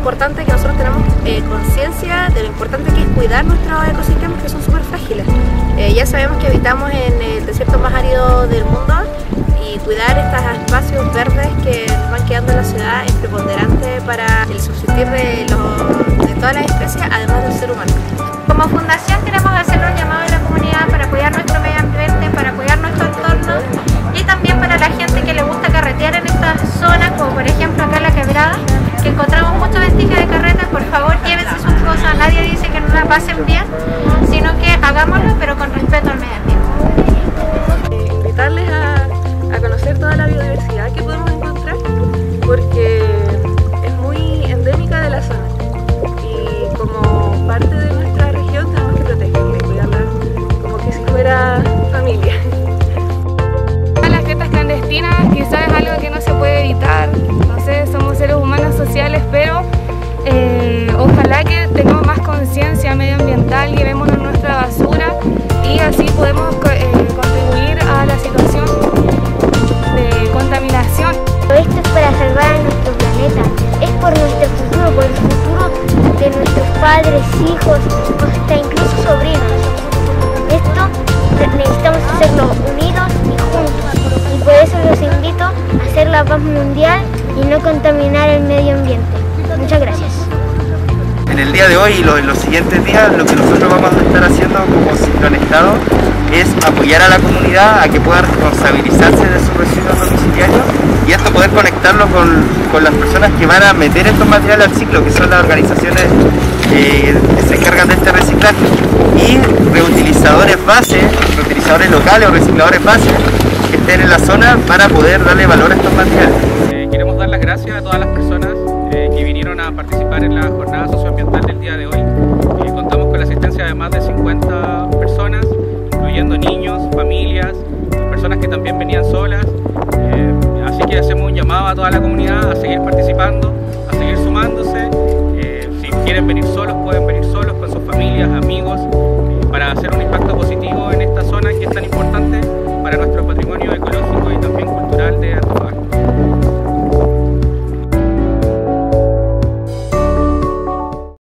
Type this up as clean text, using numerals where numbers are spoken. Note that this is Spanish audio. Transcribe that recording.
importante que nosotros tenemos conciencia de lo importante que es cuidar nuestros ecosistemas, que son súper frágiles. Ya sabemos que habitamos en el desierto más árido del mundo y cuidar estos espacios verdes que nos van quedando en la ciudad es preponderante para el subsistir de todas las especies, además del ser humano. Como fundación queremos hacerle un llamado a la comunidad para cuidar nuestro medio ambiente, para cuidar nuestro entorno y también para la gente que le gusta carretear en estas zonas, como por ejemplo acá en La Quebrada, que encontramos muchos vestigios de carreta. Por favor, llévense sus cosas, nadie dice que no la pasen bien, sino que hagámoslo pero con respeto al medio ambiente. Invitarles a conocer toda la biodiversidad que podemos encontrar, porque es muy endémica de la zona y como parte de nuestra región tenemos que protegerla y cuidarla como que si fuera familia. Las fiestas clandestinas quizás es algo que no se puede evitar, no sé, somos seres humanos sociales, pero ojalá que tengamos más conciencia medioambiental, llevémonos nuestra basura y así podemos contribuir a la situación de contaminación. Esto es para salvar a nuestro planeta, es por nuestro futuro, por el futuro de nuestros padres, hijos, hasta incluso sobrinos. Esto necesitamos hacerlo unidos y juntos, y por eso los invito a hacer la paz mundial y no contaminar el medio ambiente. Muchas gracias. En el día de hoy y en los siguientes días lo que nosotros vamos a estar haciendo como Ciclón Estado es apoyar a la comunidad a que pueda responsabilizarse de sus residuos domiciliarios y esto poder conectarlo con las personas que van a meter estos materiales al ciclo, que son las organizaciones que se encargan de este reciclaje, y reutilizadores base, reutilizadores locales o recicladores base que estén en la zona para poder darle valor a estos materiales. Queremos dar las gracias a todas las personas que vinieron a participar en la jornada socioambiental del día de hoy. Contamos con la asistencia de más de 50 personas, incluyendo niños, familias, personas que también venían solas. Así que hacemos un llamado a toda la comunidad a seguir participando, a seguir sumándose. Si quieren venir solos, pueden venir